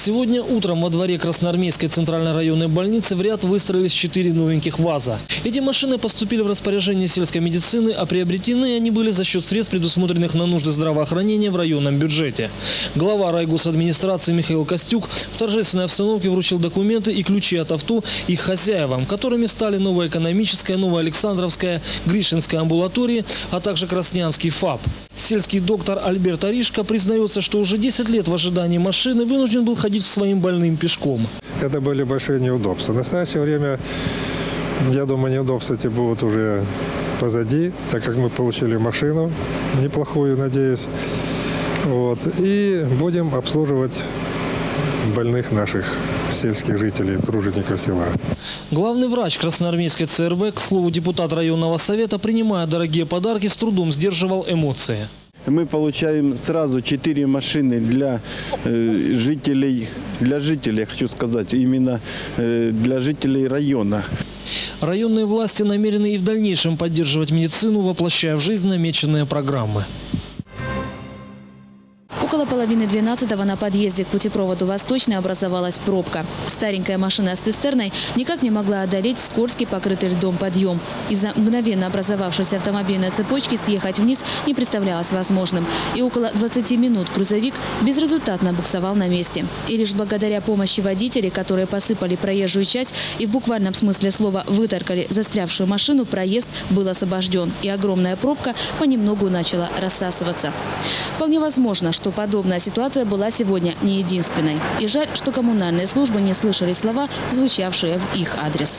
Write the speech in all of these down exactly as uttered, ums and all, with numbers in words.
Сегодня утром во дворе Красноармейской центральной районной больницы в ряд выстроились четыре новеньких ВАЗа. Эти машины поступили в распоряжение сельской медицины, а приобретены они были за счет средств, предусмотренных на нужды здравоохранения в районном бюджете. Глава райгосадминистрации Михаил Костюк в торжественной обстановке вручил документы и ключи от авто их хозяевам, которыми стали Новоэкономическая, Новоалександровская, Гришинская амбулатории, а также Краснянский ФАП. Сельский доктор Альберт Аришко признается, что уже десять лет в ожидании машины вынужден был ходить своим больным пешком. Это были большие неудобства. В настоящее время, я думаю, неудобства эти будут уже позади, так как мы получили машину, неплохую, надеюсь. Вот, и будем обслуживать больных наших сельских жителей, тружеников села. Главный врач Красноармейской ЦРБ, к слову, депутат районного совета, принимая дорогие подарки, с трудом сдерживал эмоции. Мы получаем сразу четыре машины для э, жителей, для жителей, я хочу сказать, именно э, для жителей района. Районные власти намерены и в дальнейшем поддерживать медицину, воплощая в жизнь намеченные программы. Около половины двенадцатого на подъезде к путепроводу «Восточный» образовалась пробка. Старенькая машина с цистерной никак не могла одолеть скользкий покрытый льдом подъем. Из-за мгновенно образовавшейся автомобильной цепочки съехать вниз не представлялось возможным. И около двадцати минут грузовик безрезультатно буксовал на месте. И лишь благодаря помощи водителей, которые посыпали проезжую часть и в буквальном смысле слова выторкали застрявшую машину, проезд был освобожден. И огромная пробка понемногу начала рассасываться. Вполне возможно, что подобная ситуация была сегодня не единственной. И жаль, что коммунальные службы не слышали слова, звучавшие в их адрес.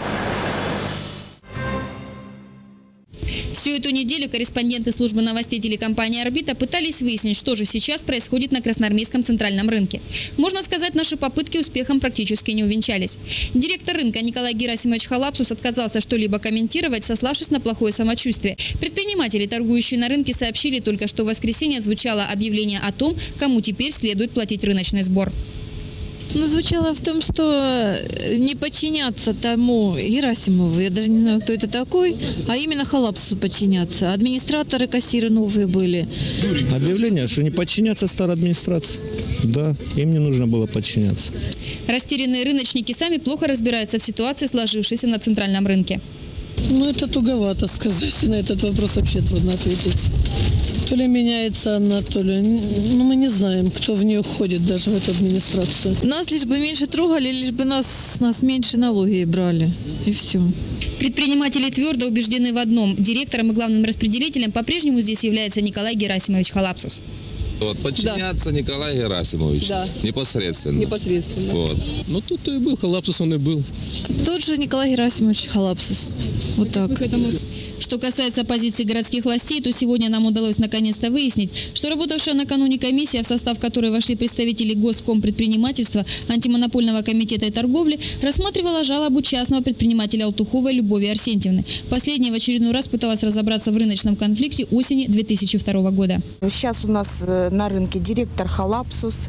Всю эту неделю корреспонденты службы новостей телекомпании «Орбита» пытались выяснить, что же сейчас происходит на Красноармейском центральном рынке. Можно сказать, наши попытки успехом практически не увенчались. Директор рынка Николай Герасимович Халапсус отказался что-либо комментировать, сославшись на плохое самочувствие. Предприниматели, торгующие на рынке, сообщили только, что в воскресенье звучало объявление о том, кому теперь следует платить рыночный сбор. Ну, звучало в том, что не подчиняться тому Герасимову, я даже не знаю, кто это такой, а именно Халапсусу подчиняться. Администраторы, кассиры новые были. Объявление, что не подчиняться старой администрации. Да, им не нужно было подчиняться. Растерянные рыночники сами плохо разбираются в ситуации, сложившейся на центральном рынке. Ну, это туговато сказать. На этот вопрос вообще трудно ответить. То ли меняется она, то ли... Ну, мы не знаем, кто в нее входит даже в эту администрацию. Нас лишь бы меньше трогали, лишь бы нас, нас меньше налоги брали. И все. Предприниматели твердо убеждены в одном. Директором и главным распределителем по-прежнему здесь является Николай Герасимович Халапсус. Вот, подчиняться да. Николай Герасимович. Да. Непосредственно. Непосредственно. Вот. Ну, тут и был Халапсус, он и был. Тот же Николай Герасимович Халапсус. Вот так. Что касается позиции городских властей, то сегодня нам удалось наконец-то выяснить, что работавшая накануне комиссия, в состав которой вошли представители Госкомпредпринимательства, Антимонопольного комитета и торговли, рассматривала жалобу частного предпринимателя Алтуховой Любови Арсентьевны. Последняя в очередной раз пыталась разобраться в рыночном конфликте осени две тысячи второго года. Сейчас у нас на рынке директор Халапсус.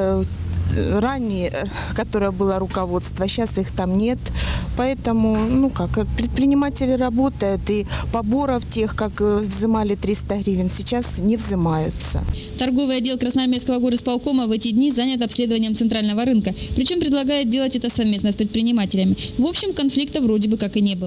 Ранее, которое было руководство, сейчас их там нет. Поэтому, ну как, предприниматели работают, и поборов тех, как взимали триста гривен, сейчас не взимаются. Торговый отдел Красноармейского горисполкома в эти дни занят обследованием центрального рынка. Причем предлагает делать это совместно с предпринимателями. В общем, конфликта вроде бы как и не было.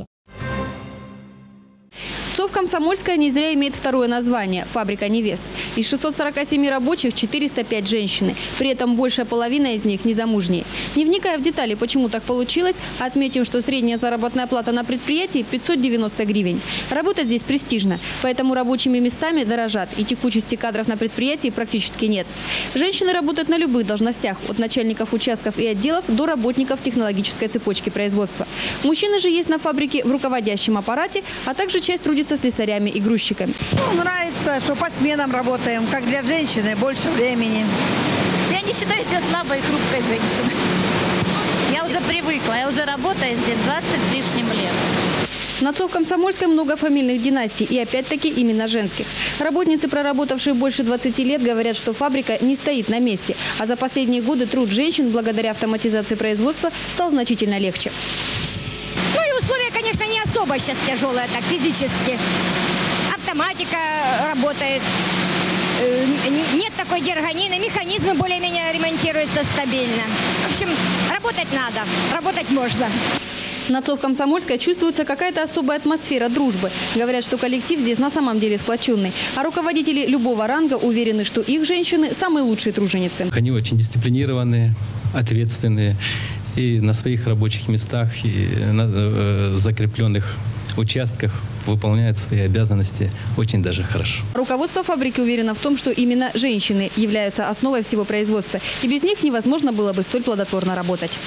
ЦОВ «Комсомольская» не зря имеет второе название – «Фабрика невест». Из шестисот сорока семи рабочих четыреста пять женщины. При этом большая половина из них незамужние. Не вникая в детали, почему так получилось, отметим, что средняя заработная плата на предприятии – пятьсот девяносто гривен. Работать здесь престижно, поэтому рабочими местами дорожат, и текучести кадров на предприятии практически нет. Женщины работают на любых должностях – от начальников участков и отделов до работников технологической цепочки производства. Мужчины же есть на фабрике в руководящем аппарате, а также часть трудится с слесарями и грузчиками. Ну, нравится, что по сменам работаем, как для женщины, больше времени. Я не считаю себя слабой и хрупкой женщиной. Я уже привыкла, я уже работаю здесь двадцать с лишним лет. На ЦОВ «Комсомольской» много фамильных династий и опять-таки именно женских. Работницы, проработавшие больше двадцати лет, говорят, что фабрика не стоит на месте. А за последние годы труд женщин благодаря автоматизации производства стал значительно легче. Ну и условия, конечно, не особо сейчас тяжелые так физически. Автоматика работает. э, нет такой дергонины, механизмы более-менее ремонтируются стабильно. В общем, работать надо, работать можно. На ТОВ Комсомольская чувствуется какая-то особая атмосфера дружбы. Говорят, что коллектив здесь на самом деле сплоченный. А руководители любого ранга уверены, что их женщины самые лучшие труженицы. Они очень дисциплинированные, ответственные и на своих рабочих местах, и на э, закрепленных участках выполняют свои обязанности очень даже хорошо. Руководство фабрики уверено в том, что именно женщины являются основой всего производства. И без них невозможно было бы столь плодотворно работать.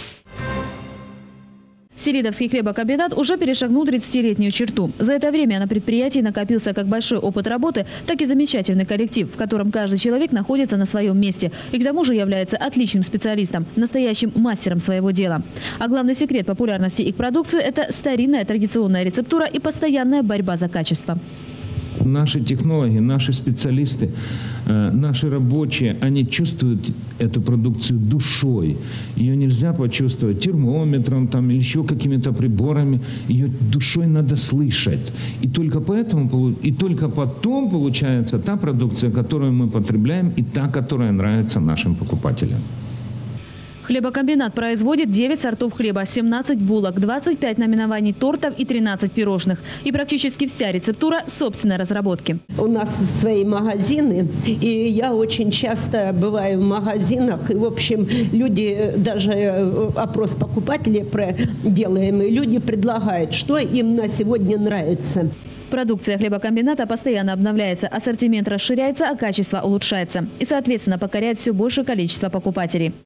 Селидовский хлебокомбинат уже перешагнул тридцатилетнюю черту. За это время на предприятии накопился как большой опыт работы, так и замечательный коллектив, в котором каждый человек находится на своем месте и к тому же является отличным специалистом, настоящим мастером своего дела. А главный секрет популярности их продукции – это старинная традиционная рецептура и постоянная борьба за качество. Наши технологи, наши специалисты, наши рабочие, они чувствуют эту продукцию душой. Ее нельзя почувствовать термометром там, или еще какими-то приборами. Ее душой надо слышать. И только, поэтому, и только потом получается та продукция, которую мы потребляем, и та, которая нравится нашим покупателям. Хлебокомбинат производит девять сортов хлеба, семнадцать булок, двадцать пять наименований тортов и тринадцать пирожных. И практически вся рецептура собственной разработки. У нас свои магазины, и я очень часто бываю в магазинах. И, в общем, люди, даже опрос покупателей делаем, и люди предлагают, что им на сегодня нравится. Продукция хлебокомбината постоянно обновляется, ассортимент расширяется, а качество улучшается. И, соответственно, покоряет все большее количество покупателей.